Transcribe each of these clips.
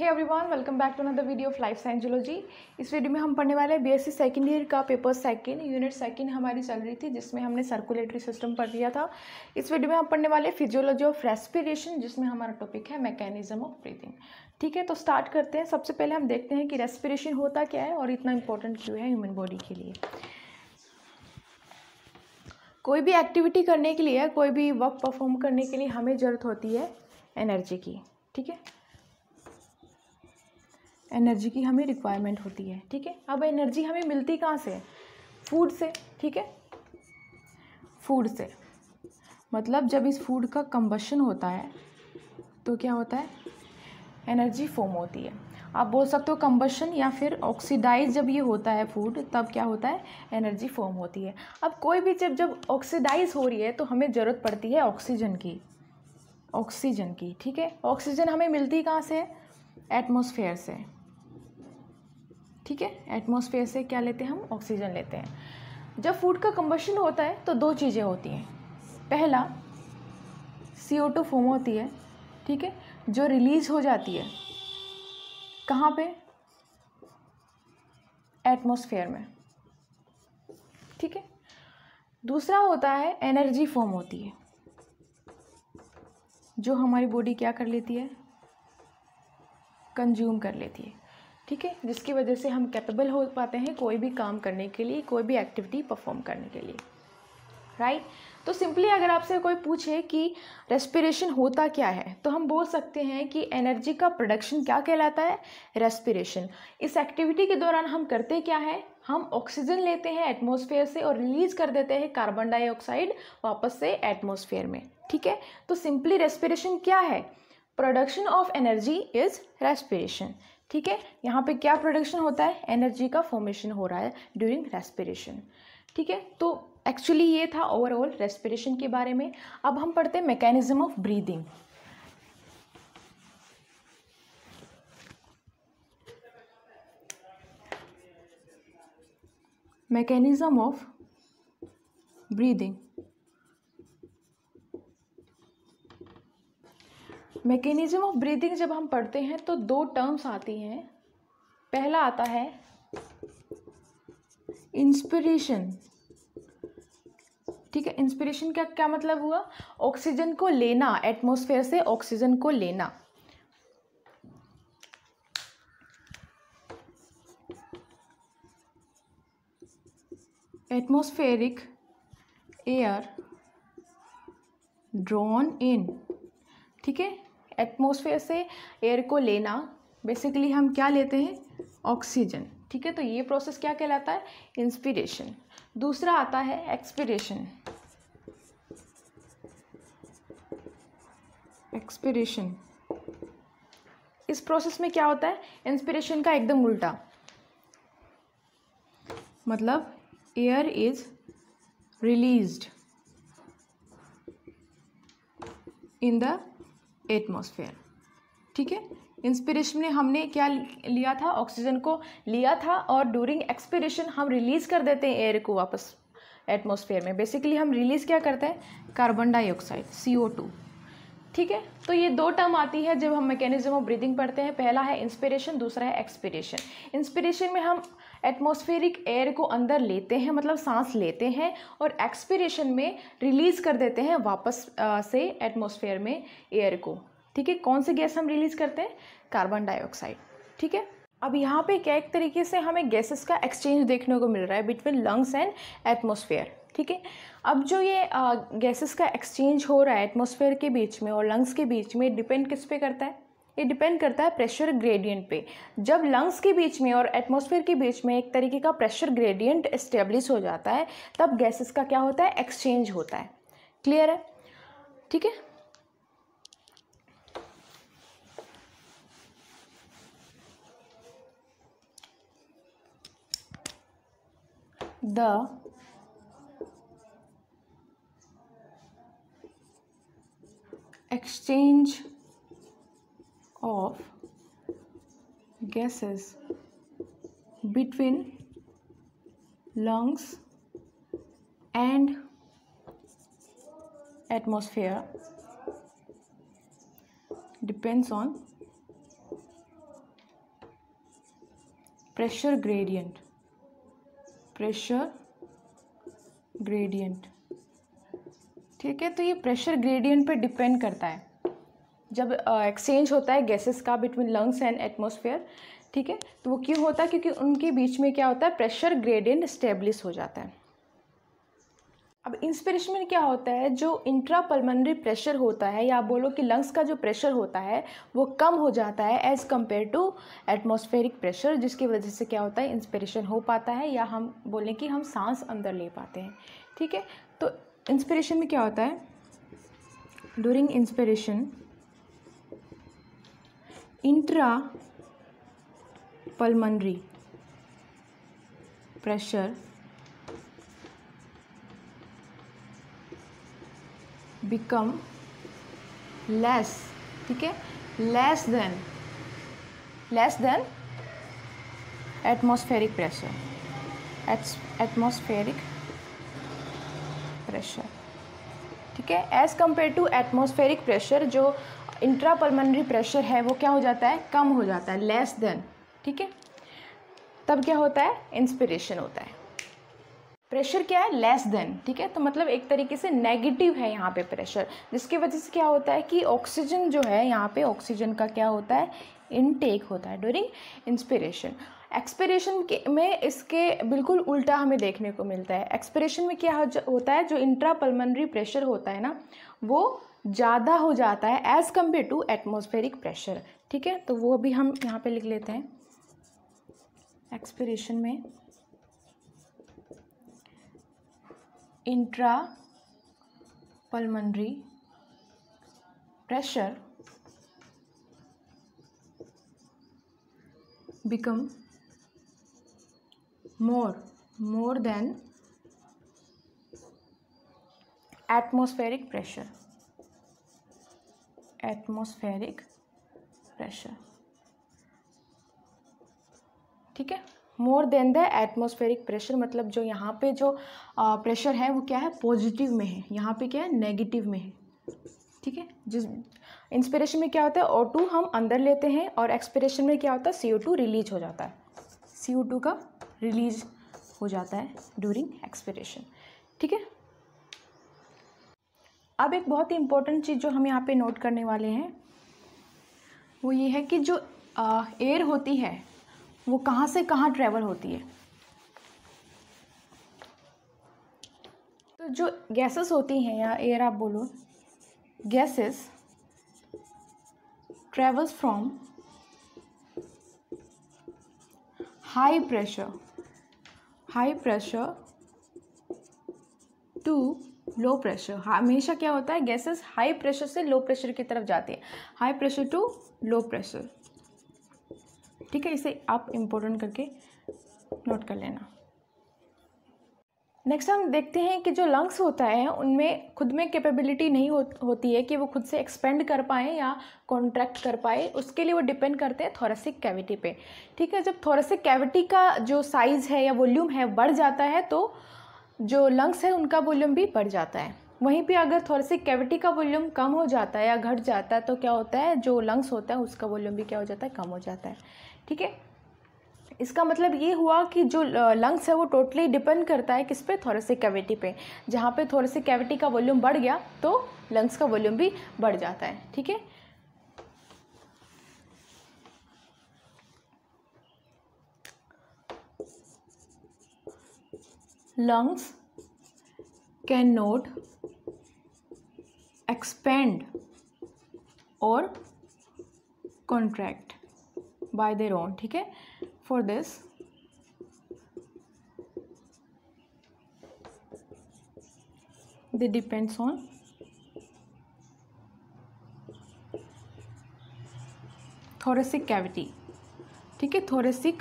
Everyone, welcome back to another video of life science zoology. इस video में हम पढ़ने वाले हैं बीएससी सेकेंड ईयर का पेपर सेकेंड यूनिट सेकेंड हमारी चल रही थी, जिसमें हमने सर्कुलेटरी सिस्टम पढ़ लिया था। इस वीडियो में हम पढ़ने वाले फिजियोलॉजी ऑफ रेस्पिरेशन, जिसमें हमारा टॉपिक है मैकेनिज्म ऑफ ब्रीथिंग। ठीक है, तो स्टार्ट करते हैं। सबसे पहले हम देखते हैं कि रेस्पिरेशन होता क्या है और इतना इंपॉर्टेंट क्यों है ह्यूमन बॉडी के लिए। कोई भी एक्टिविटी करने के लिए, कोई भी वर्क परफॉर्म करने के लिए हमें ज़रूरत होती है एनर्जी की। ठीक है, एनर्जी की हमें रिक्वायरमेंट होती है। ठीक है, अब एनर्जी हमें मिलती कहाँ से? फूड से। ठीक है, फूड से मतलब जब इस फूड का कंबशन होता है तो क्या होता है? एनर्जी फॉर्म होती है। आप बोल सकते हो कंबशन या फिर ऑक्सीडाइज जब ये होता है फूड, तब क्या होता है? एनर्जी फॉर्म होती है। अब कोई भी जब ऑक्सीडाइज हो रही है तो हमें ज़रूरत पड़ती है ऑक्सीजन की, ऑक्सीजन की। ठीक है, ऑक्सीजन हमें मिलती कहाँ से? एटमॉस्फेयर से। ठीक है, एटमॉस्फेयर से क्या लेते हैं हम? ऑक्सीजन लेते हैं। जब फूड का कंबशन होता है तो दो चीज़ें होती हैं। पहला, CO2 फॉर्म होती है। ठीक है, जो रिलीज हो जाती है कहाँ पे? एटमॉस्फेयर में। ठीक है, दूसरा होता है एनर्जी फॉर्म होती है, जो हमारी बॉडी क्या कर लेती है? कंज्यूम कर लेती है। ठीक है, जिसकी वजह से हम कैपेबल हो पाते हैं कोई भी काम करने के लिए, कोई भी एक्टिविटी परफॉर्म करने के लिए। राइट, तो सिंपली अगर आपसे कोई पूछे कि रेस्पिरेशन होता क्या है, तो हम बोल सकते हैं कि एनर्जी का प्रोडक्शन क्या कहलाता है? रेस्पिरेशन। इस एक्टिविटी के दौरान हम करते क्या है? हम ऑक्सीजन लेते हैं एटमॉस्फेयर से और रिलीज कर देते हैं कार्बन डाइऑक्साइड वापस से एटमॉस्फेयर में। ठीक है, तो सिंपली रेस्पिरेशन क्या है? Production of energy is respiration. ठीक है, यहाँ पे क्या प्रोडक्शन होता है? एनर्जी का फॉर्मेशन हो रहा है ड्यूरिंग रेस्पिरेशन। ठीक है, तो एक्चुअली ये था ओवरऑल रेस्पिरेशन के बारे में। अब हम पढ़ते हैं mechanism of breathing. Mechanism of breathing. Mechanism of breathing जब हम पढ़ते हैं तो दो टर्म्स आती हैं। पहला आता है इंस्पिरेशन। ठीक है, इंस्पिरेशन का क्या मतलब हुआ? ऑक्सीजन को लेना, एटमॉस्फेयर से ऑक्सीजन को लेना। Atmospheric air drawn in. ठीक है, एटमॉस्फेयर से एयर को लेना, बेसिकली हम क्या लेते हैं? ऑक्सीजन। ठीक है, तो ये प्रोसेस क्या कहलाता है? इंस्पिरेशन। दूसरा आता है एक्सपिरेशन। एक्सपिरेशन, इस प्रोसेस में क्या होता है? इंस्पिरेशन का एकदम उल्टा, मतलब air is released in the atmosphere. ठीक है, इंस्पिरेशन में हमने क्या लिया था? ऑक्सीजन को लिया था और ड्यूरिंग एक्सपिरेशन हम रिलीज कर देते हैं एयर को वापस एटमॉस्फेयर में। बेसिकली हम रिलीज क्या करते हैं? Carbon dioxide, CO2। ठीक है, तो ये दो टर्म आती है जब हम मैकेनिज्म ऑफ ब्रीदिंग पढ़ते हैं। पहला है इंस्पिरेशन, दूसरा है एक्सपिरेशन। इंस्पिरेशन में हम एटमॉस्फेरिक एयर को अंदर लेते हैं, मतलब सांस लेते हैं, और एक्सपिरेशन में रिलीज कर देते हैं वापस से एटमॉस्फेयर में एयर को। ठीक है, कौन सी गैस हम रिलीज करते हैं? Carbon dioxide. ठीक है, अब यहाँ पे क्या एक तरीके से हमें गैसेस का एक्सचेंज देखने को मिल रहा है बिटवीन लंग्स एंड एटमॉस्फेयर। ठीक है, अब जो ये गैसेस का एक्सचेंज हो रहा है एटमॉस्फेयर के बीच में और लंग्स के बीच में, डिपेंड किस पे करता है? ये डिपेंड करता है प्रेशर ग्रेडियंट पे। जब लंग्स के बीच में और एटमॉस्फेयर के बीच में एक तरीके का प्रेशर ग्रेडियंट एस्टेब्लिश हो जाता है, तब गैसेस का क्या होता है? एक्सचेंज होता है। क्लियर है? ठीक है, the exchange of gases between lungs and atmosphere depends on pressure gradient, pressure gradient, ठीक है। तो ये प्रेशर ग्रेडियंट पे डिपेंड करता है जब एक्सचेंज होता है गैसेस का बिटवीन लंग्स एंड एटमॉस्फेयर, ठीक है। तो वो क्यों होता है? क्योंकि उनके बीच में क्या होता है, प्रेशर ग्रेडियंट स्टेब्लिश हो जाता है। अब इंस्पिरेशन में क्या होता है, जो इंट्रा पल्मोनरी प्रेशर होता है, या आप बोलो कि लंग्स का जो प्रेशर होता है वो कम हो जाता है as compare to atmospheric pressure, जिसकी वजह से क्या होता है, इंस्पिरेशन हो पाता है, या हम बोलें कि हम सांस अंदर ले पाते हैं, ठीक है। तो इंस्पिरेशन में क्या होता है, during inspiration intra pulmonary pressure become less, ठीक है, less than atmospheric pressure, atmospheric pressure, ठीक है। As compare to atmospheric pressure, जो इंट्रा पल्मोनरी प्रेशर है वो क्या हो जाता है, कम हो जाता है, लेस देन, ठीक है। तब क्या होता है, इंस्पिरेशन होता है। प्रेशर क्या है, लेस देन, ठीक है। तो मतलब एक तरीके से नेगेटिव है यहाँ पे प्रेशर, जिसकी वजह से क्या होता है कि ऑक्सीजन जो है यहाँ पे, ऑक्सीजन का क्या होता है, इनटेक होता है ड्यूरिंग इंस्पिरेशन। एक्सपिरेशन में इसके बिल्कुल उल्टा हमें देखने को मिलता है। एक्सपिरेशन में क्या होता है, जो इंट्रा पल्मोनरी प्रेशर होता है ना, वो ज़्यादा हो जाता है as compare to atmospheric pressure, ठीक है। तो वो भी हम यहाँ पे लिख लेते हैं। एक्सपिरेशन में intra pulmonary pressure become more than atmospheric pressure, ठीक है। More than the atmospheric pressure, मतलब जो यहाँ पे जो प्रेशर है वो क्या है, पॉजिटिव में है, यहाँ पे क्या है, नेगेटिव में है, ठीक है। जिस इंस्पिरेशन में क्या होता है, O2 हम अंदर लेते हैं, और एक्सपिरेशन में क्या होता है, CO2 रिलीज हो जाता है, CO2 का रिलीज हो जाता है ड्यूरिंग एक्सपिरेशन, ठीक है। अब एक बहुत ही इंपॉर्टेंट चीज़ जो हम यहाँ पे नोट करने वाले हैं वो ये है कि जो एयर होती है वो कहाँ से कहाँ ट्रेवल होती है। तो जो गैसेस होती हैं, या एयर आप बोलो, gases travels from high pressure to low pressure. हमेशा क्या होता है, गैसेस हाई प्रेशर से लो प्रेशर की तरफ जाती है, high pressure to low pressure, ठीक है। इसे आप इम्पोर्टेंट करके नोट कर लेना। नेक्स्ट हम देखते हैं कि जो लंग्स होता है उनमें खुद में कैपेबिलिटी नहीं होती है कि वो खुद से एक्सपेंड कर पाएँ या कॉन्ट्रैक्ट कर पाए, उसके लिए वो डिपेंड करते हैं थोरेसिक कैविटी पे, ठीक है। जब थोरेसिक कैविटी का जो साइज़ है या वॉल्यूम है बढ़ जाता है तो जो लंग्स है उनका वॉल्यूम भी बढ़ जाता है। वहीं पे अगर थोरेसिक कैविटी का वॉल्यूम कम हो जाता है या घट जाता है तो क्या होता है, जो लंग्स होता है उसका वॉल्यूम भी क्या हो जाता है, कम हो जाता है, ठीक है। इसका मतलब ये हुआ कि जो लंग्स है वो टोटली डिपेंड करता है किस पे, थोरेसिक कैविटी पे। जहाँ पे थोरेसिक कैविटी का वॉल्यूम बढ़ गया तो लंग्स का वॉल्यूम भी बढ़ जाता है, ठीक है। lungs cannot expand or contract by their own, ठीक है। for this they depends on thoracic cavity, ठीक है। थोरेसिक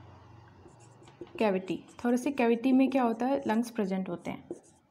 कैविटी में क्या होता है, लंग्स प्रेजेंट होते हैं।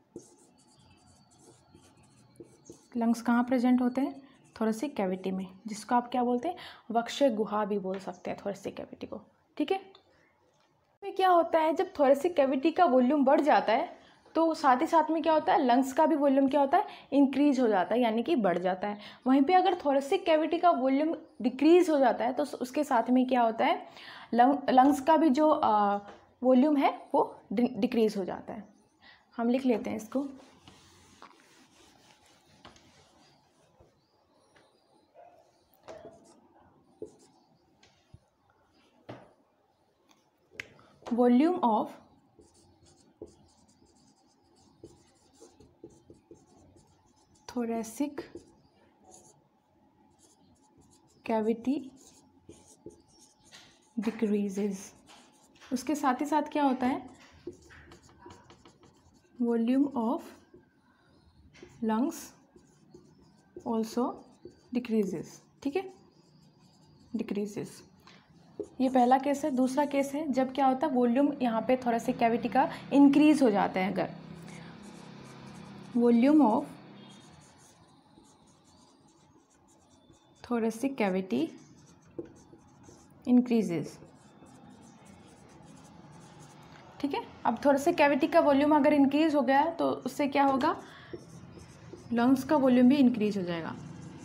लंग्स कहाँ प्रेजेंट होते हैं, थोरेसिक कैविटी में, जिसको आप क्या बोलते हैं, वक्ष गुहा भी बोल सकते हैं थोरेसिक कैविटी को, ठीक है। में क्या होता है, जब थोरेसिक कैविटी का वॉल्यूम बढ़ जाता है तो साथ ही साथ में क्या होता है, लंग्स का भी वॉल्यूम क्या होता है, इंक्रीज हो जाता है, यानी कि बढ़ जाता है। वहीं पे अगर थोरेसिक कैविटी का वॉल्यूम डिक्रीज हो जाता है तो उसके साथ में क्या होता है, लंग्स का भी जो वॉल्यूम है वो डिक्रीज हो जाता है। हम लिख लेते हैं इसको। Volume of thoracic cavity decreases। उसके साथ ही साथ क्या होता है, volume of lungs also decreases. ठीक है, डिक्रीजेस, ये पहला केस है। दूसरा केस है जब क्या होता है, वॉल्यूम यहाँ पे thoracic कैविटी का इंक्रीज हो जाता है। अगर volume of thoracic cavity increases, ठीक है। अब thoracic cavity का वॉल्यूम अगर इंक्रीज हो गया तो उससे क्या होगा, लंग्स का वॉल्यूम भी इंक्रीज हो जाएगा।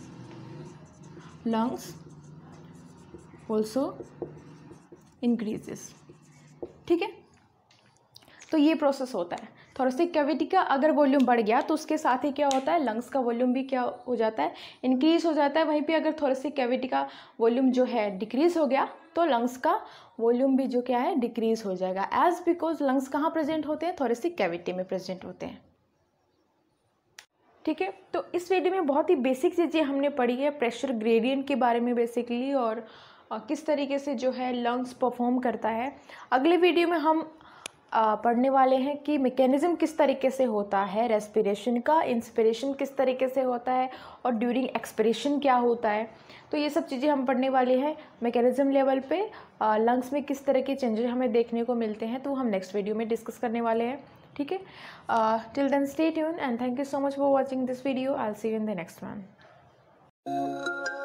लंग्स ऑल्सो इंक्रीजेस, ठीक है। तो ये प्रोसेस होता है। थोरेसिक कैविटी का अगर वॉल्यूम बढ़ गया तो उसके साथ ही क्या होता है, लंग्स का वॉल्यूम भी क्या हो जाता है, इंक्रीज हो जाता है। वहीं पे अगर थोरेसिक कैविटी का वॉल्यूम जो है डिक्रीज हो गया तो लंग्स का वॉल्यूम भी जो क्या है, डिक्रीज हो जाएगा। एज बिकॉज लंग्स कहाँ प्रेजेंट होते हैं, थोरेसिक कैविटी में प्रेजेंट होते हैं। ठीक है, तो इस वीडियो में बहुत ही बेसिक चीज़ें हमने पढ़ी है, प्रेशर ग्रेडियंट के बारे में बेसिकली, और किस तरीके से जो है लंग्स परफॉर्म करता है। अगले वीडियो में हम पढ़ने वाले हैं कि मैकेनिज्म किस तरीके से होता है रेस्पिरेशन का, इंस्पिरेशन किस तरीके से होता है, और ड्यूरिंग एक्सपिरेशन क्या होता है। तो ये सब चीज़ें हम पढ़ने वाले हैं मैकेनिज्म लेवल पे। लंग्स में किस तरह के चेंजेस हमें देखने को मिलते हैं तो हम नेक्स्ट वीडियो में डिस्कस करने वाले हैं। ठीक है, till then stay tuned and thank you so much for watching this video. I will see you in the next one.